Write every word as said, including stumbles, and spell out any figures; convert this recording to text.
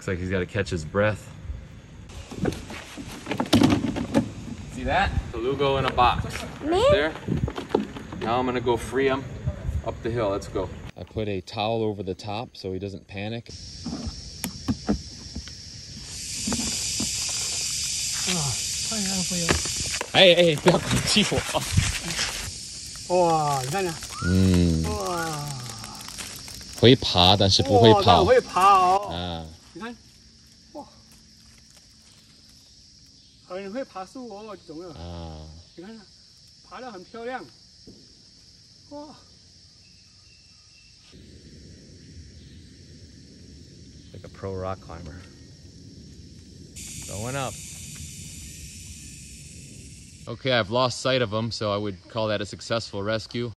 Looks like he's got to catch his breath. See that? Colugo in a box. Right there. Now I'm gonna go free him up the hill. Let's go. I put a towel over the top so he doesn't panic. Hey, hey, 不要攻击我。 哇，你看看。 嗯。 哇。 会爬，但是不会跑。 会爬哦。 啊。 你看，哇，很会爬树哦，这种的。啊。你看看，爬得很漂亮。哇。 Like a pro rock climber. Going up. Okay, I've lost sight of him, so I would call that a successful rescue.